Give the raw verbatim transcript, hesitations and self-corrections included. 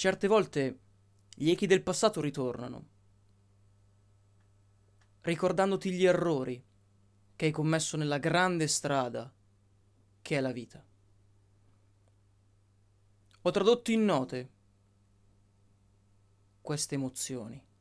Certe volte gli echi del passato ritornano, ricordandoti gli errori che hai commesso nella grande strada che è la vita. Ho tradotto in note queste emozioni.